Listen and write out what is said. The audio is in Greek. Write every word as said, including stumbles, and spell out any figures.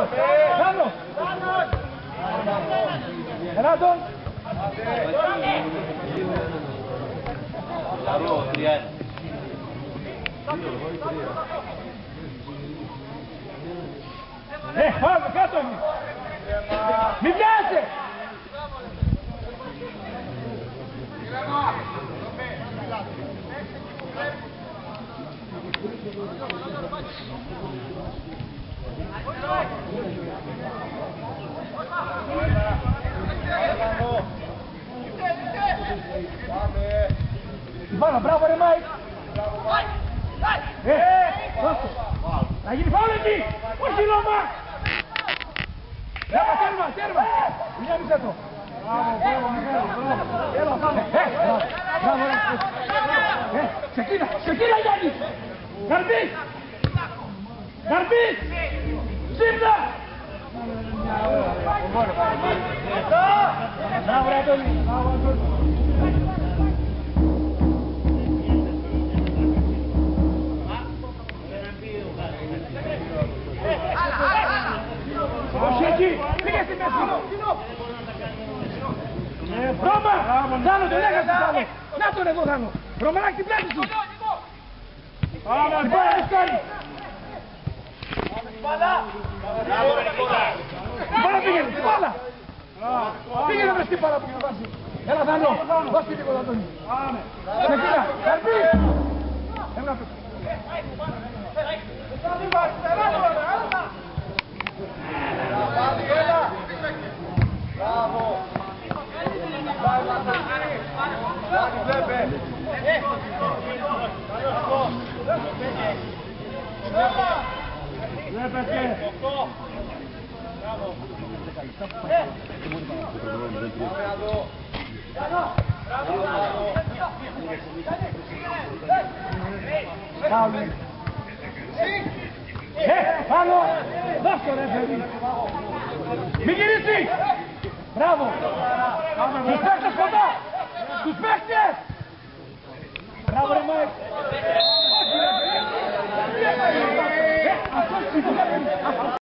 Πάνω! Έλα τον! Λαρό, τριάντα. Ε, πάμε κάτω εμείς! Μην πιάσαι! Μπάλα, μπράβο ρε Μάικ! Ε, δώστε! Θα γίνει φάουλ εκεί! Όχι Λόμα! Έλα, τέρμα, τέρμα! Μια μισέ το! Μπράβο, μπράβο, Μιχάλη, μπράβο! Έλα, πάμε! Ε, μπράβο, ρε! Ε, ξεκίνα, ξεκίνα Γιάννη! Καρπής! Καρπής! Ξύπνα! Μπράβο, ρε Αντώνη! Μπράβο, Αντώνη! Όχι εκεί! Πήγε στη μέση! Βρώμα! Θάνο τον έχασε Θάνο! Να τον εδώ Θάνο! Βρωμαράκι την πλάτη σου! Την μπάλα της κάνει! Την μπάλα πήγαινε! Την μπάλα! Πήγαινε βρες την μπάλα που πήγαινε βάζει! Έλα Θάνο! Δώσ' την τίποτα Αντώνη! Ξεκίνα! Καρπή! Έλα πες! Μπράβο! Βλέπετε! Ε, πάνω! Δώστε ρε παιδί! Μην γυρίσει! Μπράβο! Τους παίχτες κοντά! Τους παίχτες! Μπράβο ρε Μάικ! Όχι ρε παιδί! Ε, αυτός